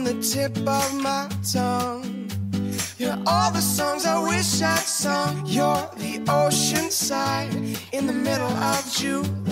the tip of my tongue. You're all the songs I wish I'd sung. You're the ocean side in the middle of July.